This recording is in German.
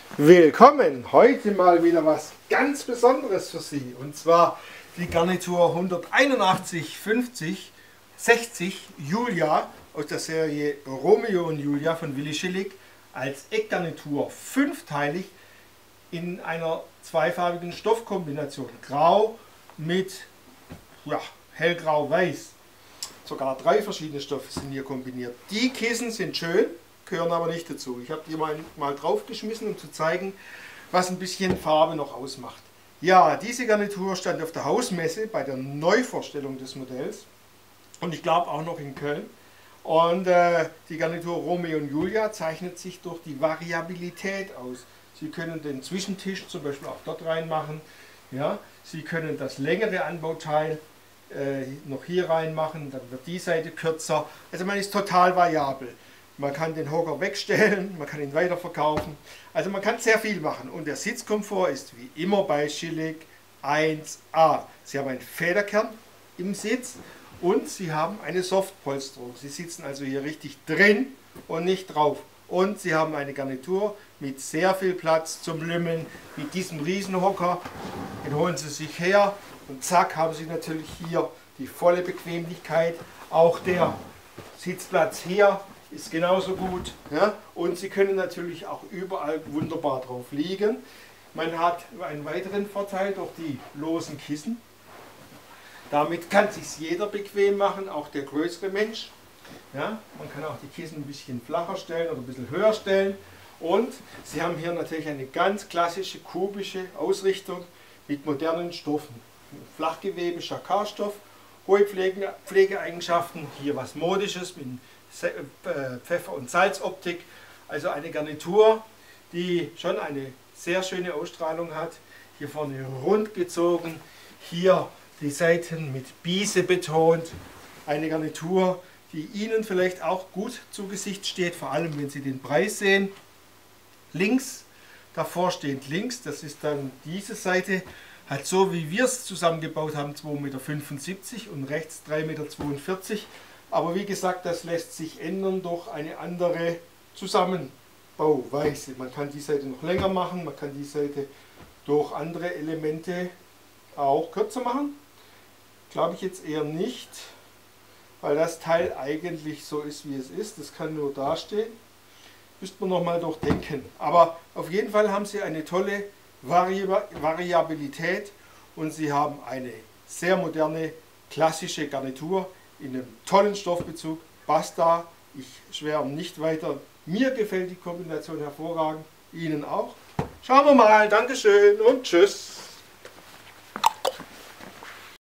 Willkommen! Heute mal wieder was ganz Besonderes für Sie. Und zwar die Garnitur 18150 60 Julia aus der Serie Romeo und Julia von Willi Schillig als Eckgarnitur fünfteilig in einer zweifarbigen Stoffkombination. Grau mit hellgrau-weiß. Sogar 3 verschiedene Stoffe sind hier kombiniert. Die Kissen sind schön, gehören aber nicht dazu. Ich habe die mal draufgeschmissen, um zu zeigen, was ein bisschen Farbe noch ausmacht. Ja, diese Garnitur stand auf der Hausmesse bei der Neuvorstellung des Modells und ich glaube auch noch in Köln. Und die Garnitur Romeo und Julia zeichnet sich durch die Variabilität aus. Sie können den Zwischentisch zum Beispiel auch dort reinmachen. Ja, Sie können das längere Anbauteil noch hier reinmachen, dann wird die Seite kürzer. Also man ist total variabel. Man kann den Hocker wegstellen, man kann ihn weiterverkaufen. Also man kann sehr viel machen. Und der Sitzkomfort ist wie immer bei Schillig 1A. Sie haben einen Federkern im Sitz und Sie haben eine Softpolsterung. Sie sitzen also hier richtig drin und nicht drauf. Und Sie haben eine Garnitur mit sehr viel Platz zum Lümmeln, mit diesem Riesenhocker. Den holen Sie sich her und zack haben Sie natürlich hier die volle Bequemlichkeit. Auch der Sitzplatz hier ist genauso gut. Ja? Und Sie können natürlich auch überall wunderbar drauf liegen. Man hat einen weiteren Vorteil durch die losen Kissen. Damit kann sich jeder bequem machen, auch der größere Mensch. Ja? Man kann auch die Kissen ein bisschen flacher stellen oder ein bisschen höher stellen. Und Sie haben hier natürlich eine ganz klassische kubische Ausrichtung mit modernen Stoffen. Flachgewebe, Jacquardstoff, hohe Pflegeeigenschaften, hier was Modisches mit Pfeffer- und Salzoptik. Also eine Garnitur, die schon eine sehr schöne Ausstrahlung hat. Hier vorne rund gezogen, hier die Seiten mit Biese betont. Eine Garnitur, die Ihnen vielleicht auch gut zu Gesicht steht, vor allem wenn Sie den Preis sehen. Links, davor steht links, das ist dann diese Seite, hat so wie wir es zusammengebaut haben 2,75 Meter und rechts 3,42 Meter. Aber wie gesagt, das lässt sich ändern durch eine andere Zusammenbauweise. Man kann die Seite noch länger machen, man kann die Seite durch andere Elemente auch kürzer machen. Glaube ich jetzt eher nicht, weil das Teil eigentlich so ist, wie es ist. Das kann nur dastehen. Müsste man noch mal durchdenken. Aber auf jeden Fall haben Sie eine tolle Variabilität und Sie haben eine sehr moderne, klassische Garnitur in einem tollen Stoffbezug. Basta, ich schwärme nicht weiter. Mir gefällt die Kombination hervorragend, Ihnen auch. Schauen wir mal, Dankeschön und tschüss.